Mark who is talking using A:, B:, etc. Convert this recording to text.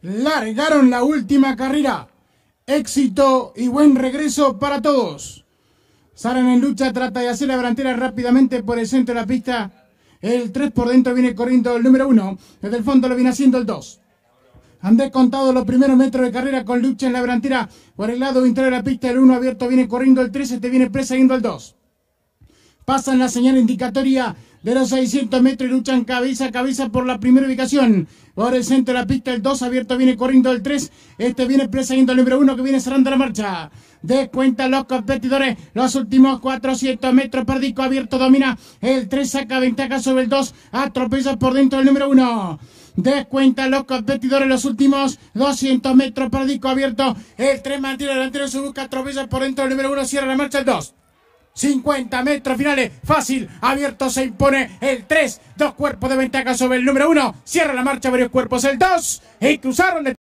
A: Largaron la última carrera. Éxito y buen regreso para todos. Salen en lucha, trata de hacer la delantera rápidamente por el centro de la pista. El 3 por dentro viene corriendo el número 1. Desde el fondo lo viene haciendo el 2. Han descontado los primeros metros de carrera con lucha en la delantera. Por el lado interior de la pista, el 1 abierto viene corriendo el 3. Viene persiguiendo el 2. Pasan la señal indicatoria de los 600 metros y luchan cabeza a cabeza por la primera ubicación. Por el centro de la pista, el 2 abierto viene corriendo el 3. Viene persiguiendo el número 1 que viene cerrando la marcha. Descuentan los competidores. Los últimos 400 metros. Perdico abierto domina. El 3 saca ventaja sobre el 2. Atropella por dentro el número 1. Descuentan los competidores los últimos 200 metros. Perdico abierto. El 3 mantiene delantero. Se busca. Atropella por dentro el número 1. Cierra la marcha el 2. 50 metros finales, fácil, abierto se impone el 3, 2 cuerpos de ventaja sobre el número 1, cierra la marcha varios cuerpos el 2 y cruzaron de